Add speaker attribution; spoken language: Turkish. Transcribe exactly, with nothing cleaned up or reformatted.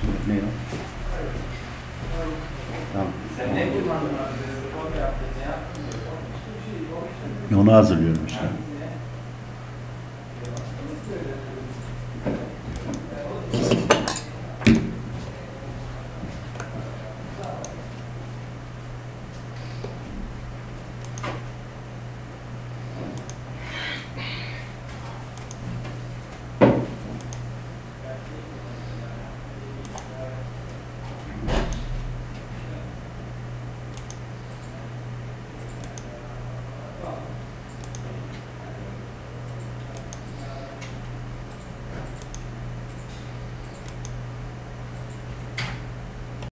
Speaker 1: Ne o? Tamam.
Speaker 2: Sen ne kullandın?
Speaker 1: Onu hazırlıyorum işte.